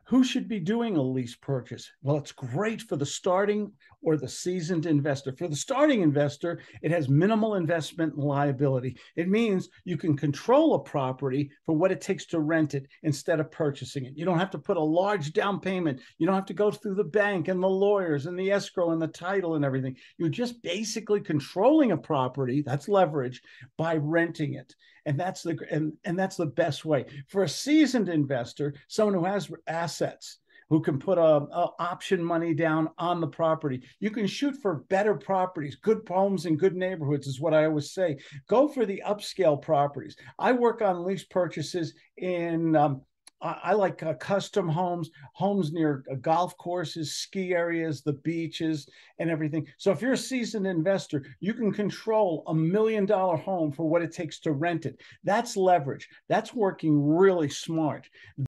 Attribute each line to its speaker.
Speaker 1: Who should be doing a lease purchase? Well, it's great for the starting or the seasoned investor. For the starting investor, it has minimal investment and liability. It means you can control a property for what it takes to rent it instead of purchasing it. You don't have to put a large down payment. You don't have to go through the bank and the lawyers and the escrow and the title and everything. You're just basically controlling a property, that's leverage, by renting it. And that's the best way for a seasoned investor, someone who has assets, who can put a option money down on the property. You can shoot for better properties, good homes in good neighborhoods is what I always say. Go for the upscale properties. I work on lease purchases in I like custom homes, homes near golf courses, ski areas, the beaches, and everything. So if you're a seasoned investor, you can control $1 million home for what it takes to rent it. That's leverage. That's working really smart.